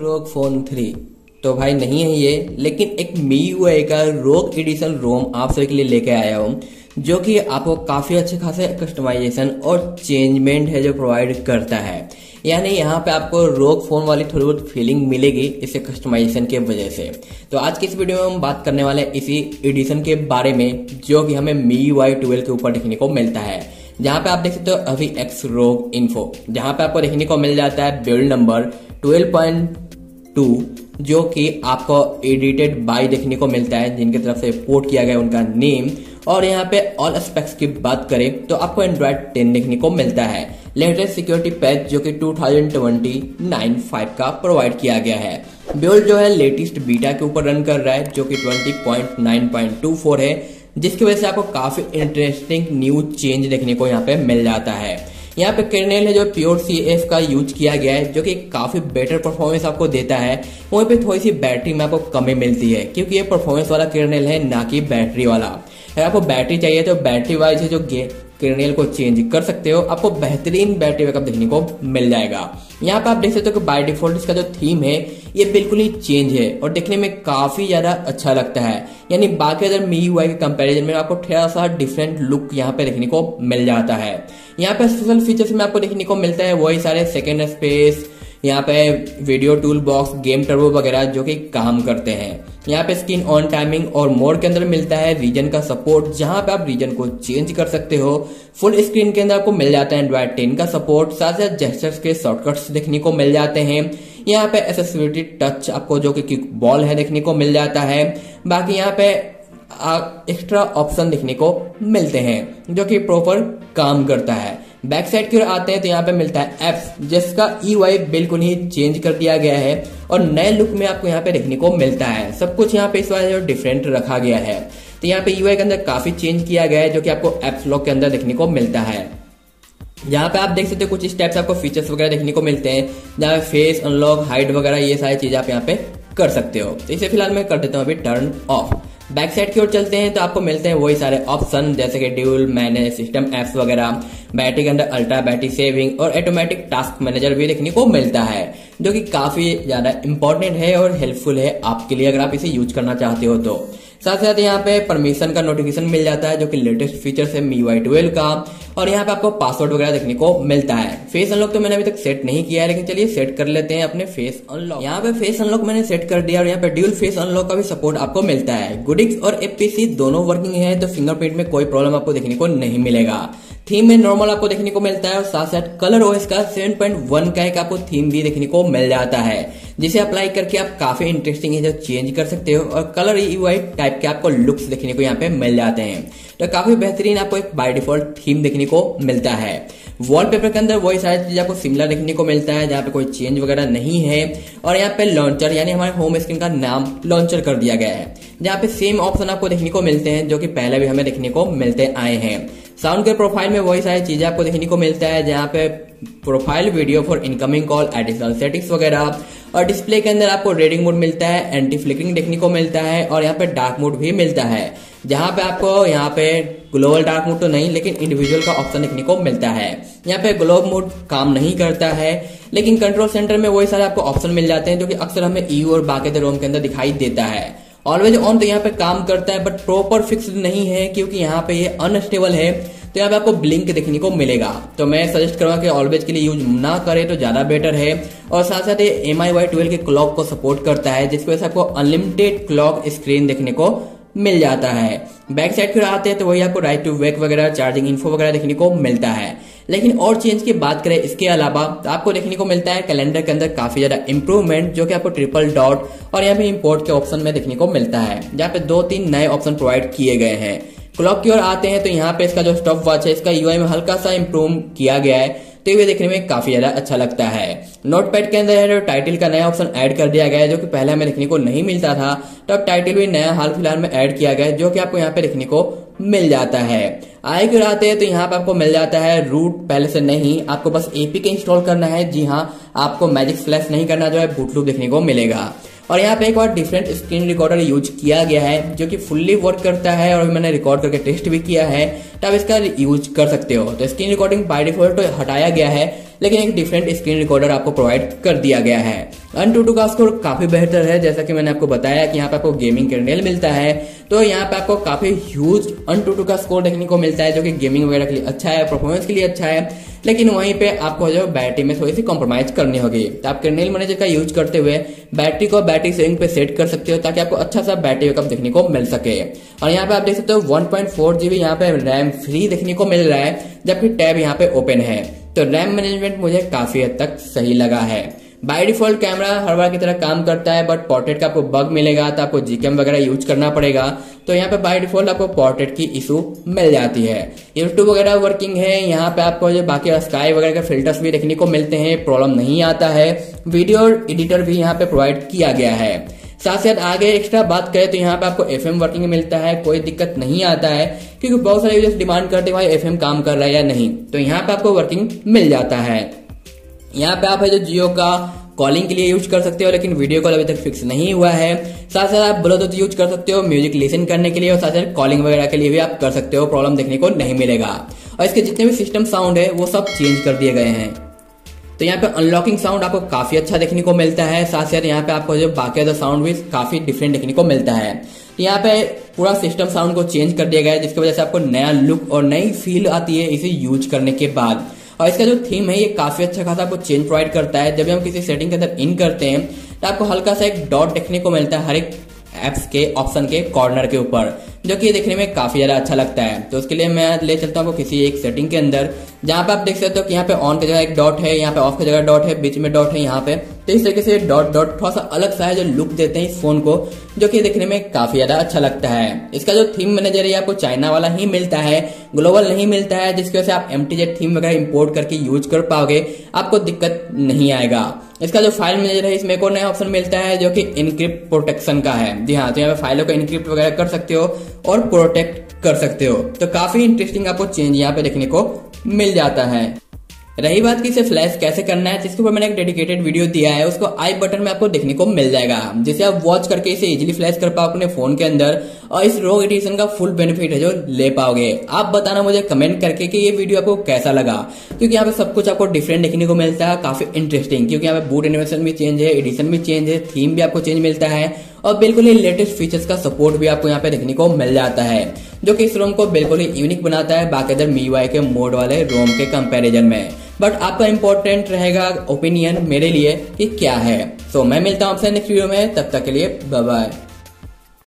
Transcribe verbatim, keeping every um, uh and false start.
रोग phone three. तो भाई नहीं है ये, लेकिन एक मी यू आई का रोग एडिशन रोम आप सभी के लिए लेके आया हूँ, जो कि आपको काफी अच्छे खासे कस्टमाइजेशन और चेंजमेंट है जो प्रोवाइड करता है। यानी यहाँ पे आपको रोग फोन वाली थोड़ी बहुत फीलिंग मिलेगी इसे कस्टमाइजेशन के वजह से। तो आज की इस वीडियो में हम बात करने वाले हैं इसी एडिशन के बारे में, जो कि हमें मी यू आई ट्वेल्व के ऊपर देखने को मिलता है। जहाँ पे आप देख सकते हो अभी एक्स रोग इन्फो, जहाँ पे आपको देखने को मिल जाता है build number twelve point two, जो कि आपको एडिटेड बाय देखने को मिलता है, जिनकी तरफ से पोर्ट किया गया उनका नेम। और यहाँ पे ऑल स्पेक्स की बात करें तो आपको एंड्रॉइड टेन देखने को मिलता है। लेटेस्ट सिक्योरिटी पैच जो कि two thousand twenty nine five का प्रोवाइड किया गया है। बिल्ड जो है लेटेस्ट बीटा के ऊपर रन कर रहा है, जो कि twenty point nine point two four है, जिसकी वजह से आपको काफी इंटरेस्टिंग न्यू चेंज देखने को यहाँ पे मिल जाता है। यहाँ पे कर्नेल है जो प्योर सी एफ का यूज किया गया है, जो कि काफी बेटर परफॉर्मेंस आपको देता है। वहीं पे थोड़ी सी बैटरी में आपको कमी मिलती है, क्योंकि ये परफॉर्मेंस वाला कर्नेल है, ना कि बैटरी वाला। अगर आपको बैटरी चाहिए तो बैटरी वाइज जो कर्नेल को चेंज कर सकते हो, आपको बेहतरीन बैटरी बैकअप देखने को मिल जाएगा। यहाँ पे आप देख सकते हो कि बाय डिफॉल्ट इसका जो थीम है ये बिल्कुल ही चेंज है और देखने में काफी ज्यादा अच्छा लगता है। यानी बाकी अदर मी यू आई के कंपैरिजन में आपको थोड़ा सा डिफरेंट लुक यहाँ पे देखने को मिल जाता है। यहाँ पे स्पेशल फीचर्स में आपको देखने को मिलता है वही सारे सेकेंड स्पेस, यहाँ पे video tool box, game turbo वगैरह जो कि काम करते हैं। यहाँ पे स्क्रीन ऑन टाइमिंग और मोड के अंदर मिलता है रीजन का सपोर्ट, जहां पे आप रीजन को चेंज कर सकते हो। फुल स्क्रीन के अंदर आपको मिल जाता है एंड्रॉइड टेन का सपोर्ट, साथ साथ जेस्चर्स के शॉर्टकट्स देखने को मिल जाते हैं। यहाँ पे एक्सेसिबिलिटी टच आपको जो कि किक बॉल है देखने को मिल जाता है। बाकी यहाँ पे एक्स्ट्रा ऑप्शन देखने को मिलते हैं जो कि प्रॉपर काम करता है। बैक साइड की ओर आते हैं तो यहाँ पे मिलता है एप्स, जिसका ई यू आई बिल्कुल ही चेंज कर दिया गया है और नए लुक में आपको यहाँ पे देखने को मिलता है। सब कुछ यहाँ पे इस बार जो डिफरेंट रखा गया है। तो यहाँ पे ई यू आई के अंदर काफी चेंज किया गया है, जो कि आपको एप्स लॉक के अंदर देखने को मिलता है। यहाँ पे आप देख सकते हो कुछ इस टाइप से आपको फीचर्स वगैरह देखने को मिलते हैं, जहाँ पे फेस अनलॉक, हाइड वगैरह ये सारी चीजें आप यहाँ पे कर सकते हो। तो इसे फिलहाल मैं कर देता हूँ अभी टर्न ऑफ। बैक साइड की ओर चलते हैं तो आपको मिलते हैं वही सारे ऑप्शन, जैसे कि ड्यूल मैनेज, सिस्टम एप्स वगैरह। बैटरी के अंदर अल्ट्रा बैटरी सेविंग और ऑटोमेटिक टास्क मैनेजर भी देखने को मिलता है, जो कि काफी ज्यादा इंपॉर्टेंट है और हेल्पफुल है आपके लिए अगर आप इसे यूज करना चाहते हो तो। साथ साथ यहाँ पे परमिशन का नोटिफिकेशन मिल जाता है, जो कि लेटेस्ट फीचर है मी यू आई ट्वेल्व का। और यहाँ पे आपको पासवर्ड वगैरह देखने को मिलता है। फेस अनलॉक तो मैंने अभी तक सेट नहीं किया है, लेकिन चलिए सेट कर लेते हैं अपने फेस अनलॉक। यहाँ पे फेस अनलॉक मैंने सेट कर दिया और यहाँ पे ड्यूल फेस अनलॉक का भी सपोर्ट आपको मिलता है। गुडिक्स और एफ पी सी दोनों वर्किंग है, तो फिंगरप्रिंट में कोई प्रॉब्लम आपको देखने को नहीं मिलेगा। थीम में नॉर्मल आपको देखने को मिलता है और साथ साथ कलर ओएस का सेवन पॉइंट वन का एक आपको थीम भी देखने को मिल जाता है, जिसे अप्लाई करके आप काफी इंटरेस्टिंग है जो चेंज कर सकते हो और कलर यू आई टाइप के आपको लुक्स देखने को यहाँ पे मिल जाते हैं। तो काफी बेहतरीन आपको एक बाय डिफॉल्ट थीम देखने को मिलता है। वॉलपेपर के अंदर वही सारी चीज आपको सिमिलर देखने को मिलता है, जहाँ पे कोई चेंज वगैरह नहीं है। और यहाँ पे लॉन्चर यानी हमारे होम स्क्रीन का नाम लॉन्चर कर दिया गया है, जहाँ पे सेम ऑप्शन आपको देखने को मिलते हैं जो कि पहले भी हमें देखने को मिलते आए हैं। साउंड के प्रोफाइल में वही सारी चीजें आपको देखने को मिलता है, जहाँ पे profile video for incoming call, additional settings वगैरह। और डिस्प्ले के अंदर आपको रीडिंग मोड मिलता है, एंटी फ्लिकरिंग देखने को मिलता है और यहाँ पे डार्क मोड भी मिलता है, जहाँ पे आपको यहाँ पे ग्लोबल डार्क मोड तो नहीं लेकिन इंडिविजुअल का ऑप्शन देखने को मिलता है। यहाँ पे ग्लोबल मोड काम नहीं करता है, लेकिन कंट्रोल सेंटर में वही सारे आपको ऑप्शन मिल जाते हैं, जो कि अक्सर हमें ई यू और बाकी रोम के अंदर दिखाई देता है। ऑलवेज ऑन तो यहाँ पे काम करता है, बट प्रॉपर फिक्स्ड नहीं है, क्योंकि यहाँ पे ये अनस्टेबल है। तो यहाँ पे आपको ब्लिंक देखने को मिलेगा, तो मैं सजेस्ट करूंगा कि ऑलवेज के लिए यूज ना करें तो ज्यादा बेटर है। और साथ साथ ये एम आई वाई ट्वेल्व के क्लॉक को सपोर्ट करता है, जिसकी वजह से आपको अनलिमिटेड क्लॉक स्क्रीन देखने को मिल जाता है। बैक साइड पर आते हैं तो वही आपको राइट टू वेक वगैरह, चार्जिंग इन्फो वगैरह देखने को मिलता है। लेकिन और चेंज की बात करें इसके अलावा तो आपको देखने को मिलता है कैलेंडर के अंदर काफी ज्यादा इंप्रूवमेंट, जो कि आपको ट्रिपल डॉट और यहाँ पे इंपोर्ट के ऑप्शन में देखने को मिलता है, जहाँ पे दो तीन नए ऑप्शन प्रोवाइड किए गए हैं। क्लॉक की ओर आते हैं तो यहाँ पे इसका जो स्टॉप वॉच है इसका यू आई में हल्का सा इंप्रूव किया गया है, तो ये देखने में काफी ज्यादा अच्छा लगता है। नोटपैड के अंदर है टाइटल का नया ऑप्शन ऐड कर दिया गया है, जो कि पहले हमें देखने को नहीं मिलता था। तो अब टाइटल भी नया हाल फिलहाल में ऐड किया गया है, जो कि आपको यहाँ पे देखने को मिल जाता है। आई की ओर आते हैं तो यहाँ पे आपको मिल जाता है रूट पहले से नहीं, आपको बस एपीके इंस्टॉल करना है। जी हाँ, आपको मैजिक फ्लैश नहीं करना, जो है बूट लूप देखने को मिलेगा। और यहाँ पे एक और डिफरेंट स्क्रीन रिकॉर्डर यूज किया गया है, जो कि फुल्ली वर्क करता है और मैंने रिकॉर्ड करके टेस्ट भी किया है, तो आप इसका यूज कर सकते हो। तो स्क्रीन रिकॉर्डिंग बाय डिफॉल्ट तो हटाया गया है, लेकिन एक डिफरेंट स्क्रीन रिकॉर्डर आपको प्रोवाइड कर दिया गया है। AnTuTu का स्कोर काफी बेहतर है, जैसा कि मैंने आपको बताया कि यहाँ पे आपको गेमिंग कर्नेल मिलता है, तो यहाँ पे आपको काफी ह्यूज AnTuTu का स्कोर देखने को मिलता है, जो कि गेमिंग वगैरह के लिए अच्छा है, परफॉर्मेंस के लिए अच्छा है। लेकिन वहीं पे आपको जो बैटरी में थोड़ी सी कॉम्प्रोमाइज करनी होगी, तो आप कर्नेल मैनेजर का यूज करते हुए बैटरी को बैटरी सेविंग पे सेट कर सकते हो, ताकि आपको अच्छा सा बैटरी बैकअप देखने को मिल सके। और यहाँ पे आप देख सकते हो वन पॉइंट फोर जीबी यहाँ पे रैम फ्री देखने को मिल रहा है, जबकि टैब यहाँ पे ओपन है। तो रैम मैनेजमेंट मुझे काफी हद तक सही लगा है। बाय डिफॉल्ट कैमरा हर बार की तरह काम करता है, बट पोर्ट्रेट का आपको बग मिलेगा, तो आपको जीकेम वगैरह यूज करना पड़ेगा। तो यहाँ पे बाय डिफॉल्ट आपको पोर्ट्रेट की इशू मिल जाती है। यूट्यूब वगैरह वर्किंग है, यहाँ पे आपको जो बाकी स्काई वगैरह के फिल्टर्स भी देखने को मिलते हैं, प्रॉब्लम नहीं आता है। वीडियो एडिटर भी यहाँ पे प्रोवाइड किया गया है। साथ साथ आगे एक्स्ट्रा बात करें तो यहाँ पे आपको एफएम वर्किंग मिलता है, कोई दिक्कत नहीं आता है, क्योंकि बहुत सारे यूजर्स डिमांड करते हैं भाई एफएम काम कर रहा है या नहीं, तो यहाँ पे आपको वर्किंग मिल जाता है। यहाँ पे आप है जो जियो का कॉलिंग के लिए यूज कर सकते हो, लेकिन वीडियो कॉल अभी तक फिक्स नहीं हुआ है। साथ साथ आप ब्लूटूथ यूज कर सकते हो म्यूजिक लिसन करने के लिए, और साथ साथ कॉलिंग वगैरह के लिए भी आप कर सकते हो, प्रॉब्लम देखने को नहीं मिलेगा। और इसके जितने भी सिस्टम साउंड है वो सब चेंज कर दिए गए हैं। तो यहाँ पे अनलॉकिंग साउंड आपको काफी अच्छा देखने को मिलता है। साथ साथ यहाँ पे आपको जो बाकी अदर साउंड भी काफी डिफरेंट देखने को मिलता है। यहाँ पे पूरा सिस्टम साउंड को चेंज कर दिया गया है, जिसकी वजह से आपको नया लुक और नई फील आती है इसे यूज करने के बाद। और इसका जो थीम है ये काफी अच्छा खासा आपको चेंज प्रोवाइड करता है। जब हम किसी सेटिंग के अंदर इन करते हैं तो आपको हल्का सा एक डॉट देखने को मिलता है हर एक एप्स के ऑप्शन के कॉर्नर के ऊपर, जो कि देखने में काफी ज्यादा अच्छा लगता है। तो उसके लिए मैं ले चलता हूँ किसी एक सेटिंग के अंदर, जहां पे आप देख सकते हो कि यहाँ पे ऑन की जगह एक डॉट है, यहाँ पे ऑफ की जगह डॉट है, बीच में डॉट है यहाँ पे। तो इस तरीके से डॉट डॉट थोड़ा सा अलग सा है जो लुक देते हैं इस फोन को, जो कि देखने में काफी ज्यादा अच्छा लगता है। इसका जो थीम मैनेजर है आपको चाइना वाला ही मिलता है, ग्लोबल नहीं मिलता है, जिसकी वजह से आप एमटीजेड थीम वगैरह इंपोर्ट करके यूज कर पाओगे, आपको दिक्कत नहीं आएगा। इसका जो फाइल मैनेजर है इसमें एक और नया ऑप्शन मिलता है, जो कि इनक्रिप्ट प्रोटेक्शन का है। जी हाँ, तो यहाँ पे फाइलों को इनक्रिप्ट वगैरह कर सकते हो और प्रोटेक्ट कर सकते हो। तो काफी इंटरेस्टिंग आपको चेंज यहाँ पे देखने को मिल जाता है। रही बात कि इसे फ्लैश कैसे करना है, जिसके ऊपर मैंने एक डेडिकेटेड वीडियो दिया है, उसको आई बटन में आपको देखने को मिल जाएगा, जिसे आप वॉच करके इसे इजीली फ्लैश कर पाओ अपने फोन के अंदर, और इस रोग एडिशन का फुल बेनिफिट है जो ले पाओगे। आप बताना मुझे कमेंट करके कि ये वीडियो आपको कैसा लगा, क्योंकि यहाँ पे सब कुछ आपको डिफरेंट देखने को मिलता है, काफी इंटरेस्टिंग, क्योंकि यहाँ पे बूट एनिमेशन भी चेंज है, एडिशन भी चेंज है, थीम भी आपको चेंज मिलता है, और बिल्कुल ही लेटेस्ट फीचर्स का सपोर्ट भी आपको यहाँ पे देखने को मिल जाता है, जो कि इस रोम को बिल्कुल ही यूनिक बनाता है बाकी अदर मीवाई के मोड वाले रोम के कंपैरिजन में। बट आपका इंपॉर्टेंट रहेगा ओपिनियन मेरे लिए कि क्या है। सो so, मैं मिलता हूँ आपसे नेक्स्ट वीडियो में, तब तक के लिए बाय बाय।